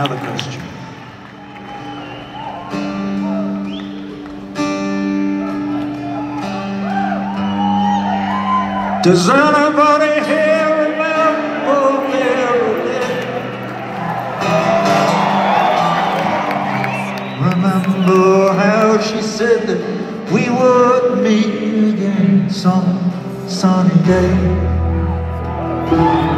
Another question. Does anybody here remember Marilyn? Remember how she said that we would meet again some sunny day?